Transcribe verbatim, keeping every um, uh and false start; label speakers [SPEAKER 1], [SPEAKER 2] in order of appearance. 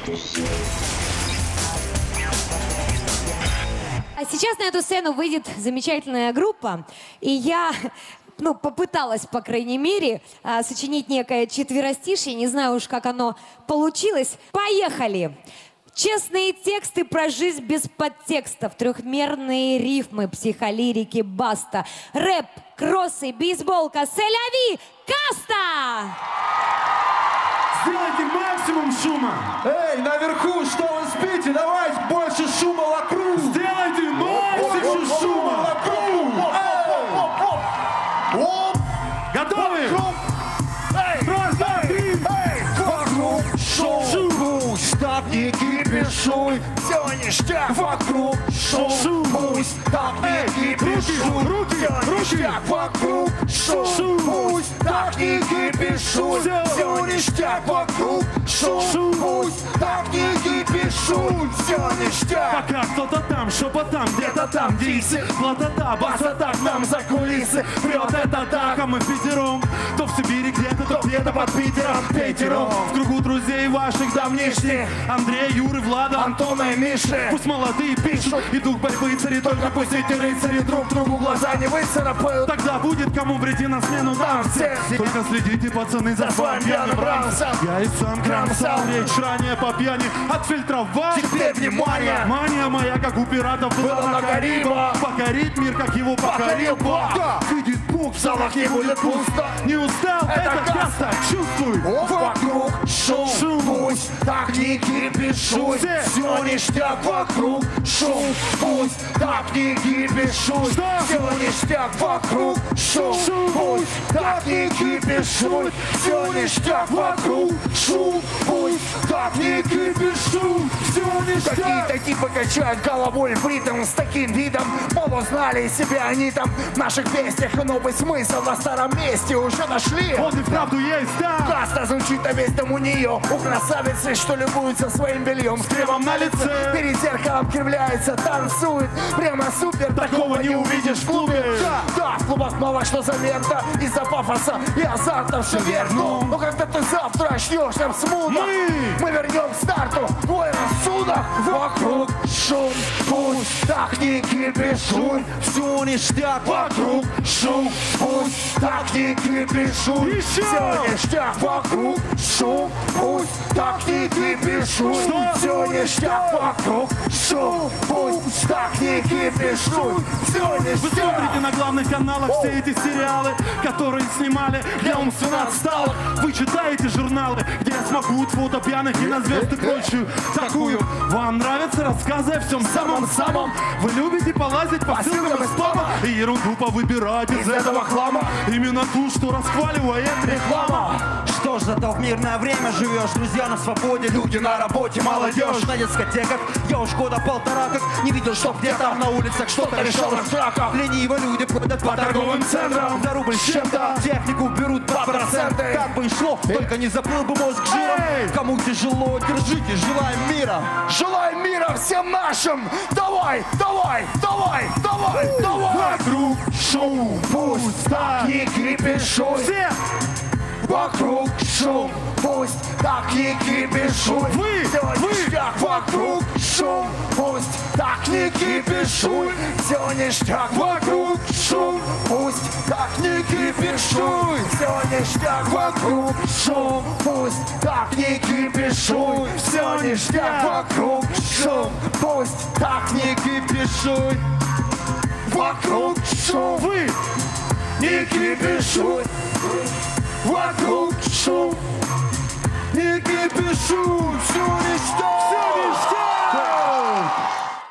[SPEAKER 1] А сейчас на эту сцену выйдет замечательная группа, и я, ну, попыталась, по крайней мере, сочинить некое четверостишье, не знаю уж, как оно получилось. Поехали! Честные тексты про жизнь без подтекстов, трехмерные рифмы, психолирики, баста, рэп, кроссы, бейсболка, селяви, каста!
[SPEAKER 2] Сделайте максимум шума!
[SPEAKER 3] Эй, наверху, что вы спите? Давайте больше шума вокруг!
[SPEAKER 2] Сделайте максимум шума! Готовы? Раз, два, три!
[SPEAKER 3] Вокруг шум! Пусть так не кипишуй! Все ништяк! Вокруг шум! Пусть так не кипишуй!
[SPEAKER 2] Руки!
[SPEAKER 3] Все ништяк! Вокруг шум! Пусть так не кипишуй! Все ништяк! Вокруг шум! Пусть так не кипишуй! Все ништяк!
[SPEAKER 2] Пока кто-то там, шепотом, где-то там дисы, платота, басота к нам за кулисы. Прет это так, а мы в пятером. То в Сибири где-то, то где-то под Питером, Питером. В кругу друзей ваших давнишних Андрея, Юры, Влада,
[SPEAKER 3] Антона и Миши.
[SPEAKER 2] Пусть молодые пишут, и дух борьбы цари. Только пусть эти рыцари друг другу глаза не выцарапают. Тогда будет кому прийти на смену нам всех. Только следите, пацаны, за своим пьяным рамсом. Я и сам кромсал речь ранее по пьяни отфильтровал.
[SPEAKER 3] Теперь внимание!
[SPEAKER 2] Мания моя, как у пиратов, была
[SPEAKER 3] Была
[SPEAKER 2] на
[SPEAKER 3] на
[SPEAKER 2] Карибах. Покорить мир, как его покорил Бог.
[SPEAKER 3] Да.
[SPEAKER 2] Видит Бог,
[SPEAKER 3] В залах не будет пусто.
[SPEAKER 2] не устал,
[SPEAKER 3] Это
[SPEAKER 2] это каста, чувствуй.
[SPEAKER 3] Вокруг шум,
[SPEAKER 2] Шум.
[SPEAKER 3] пусть так не кипишуй.
[SPEAKER 2] Все.
[SPEAKER 3] Все ништяк вокруг шум, пусть так не кипишуй.
[SPEAKER 2] Что?
[SPEAKER 3] Все ништяк вокруг шум,
[SPEAKER 2] Шум.
[SPEAKER 3] пусть так не кипишуй. Все ништяк вокруг шум, пусть так не кипишуй. Все ништяк. Какие-то типы качают головой в ритм с таким видом. Мол, узнали себя они там в наших песнях. И новый смысл на старом месте уже нашли.
[SPEAKER 2] Он и вправду есть, да.
[SPEAKER 3] Каста звучит, а весь там у нее. У красавицы, что любуется своим бельем. С
[SPEAKER 2] кремом на лице.
[SPEAKER 3] Перед зеркалом кривляется, танцует. Прямо супер, такого не увидишь в клубе. Да, да, в клубах мало что заметно. Из-за пафоса и азарта все верно. Но когда ты завтра очнешь там смутно,
[SPEAKER 2] Мы.
[SPEAKER 3] мы вернем к старту твой рассудок. Вокруг шум, пусть так не кипишуй. Все ништяк, вокруг шум, пусть так не кипишуй.
[SPEAKER 2] Еще.
[SPEAKER 3] Все ништяк, вокруг шум, пусть так не кипишуй.
[SPEAKER 2] Что?
[SPEAKER 3] Все ништяк, вокруг шум, пусть так не кипишуй. Все
[SPEAKER 2] Вы
[SPEAKER 3] ништяк.
[SPEAKER 2] смотрите на главных каналах все эти сериалы, которые снимали для умственно отсталых. Вы читаете журналы, где смогут фото пьяных и на звезды прочую такую. Вам нравятся рассказы о всем самом-самом? Вы любите полазить по ссылкам из спама и ерунду повыбирать из этого хлама? Именно ту, что расхваливает реклама.
[SPEAKER 4] Что ж, зато в мирное время живешь, друзья на свободе, люди на работе, молодежь на дискотеках. Я уж года полтора как не видел, что где-то на улицах что-то решалось в драках. Лениво люди ходят по торговым центрам за рубль с чем-то, технику берут два процента. Так бы и шло, только не заплыл бы мозг жиром. Кому тяжело, держите, желаем мира.
[SPEAKER 3] Желаем мира всем нашим! Давай, давай, давай, давай, давай!
[SPEAKER 2] Вокруг
[SPEAKER 3] Шум, пусть так не кипишуй.
[SPEAKER 2] все
[SPEAKER 3] Вокруг шум, пусть так не кипишуй.
[SPEAKER 2] Вы,
[SPEAKER 3] Все
[SPEAKER 2] вы.
[SPEAKER 3] ништяк, вокруг шум, пусть так не кипишуй. Все ништяк, вокруг шум, пусть так не кипишуй. Все ништяк, вокруг шум, пусть так не кипишуй. Все ништяк, вокруг шум, пусть так не кипишуй. Вокруг шум,
[SPEAKER 2] вы.
[SPEAKER 3] не кипишуй. Вокруг шум, не кипишуй, все ништяк.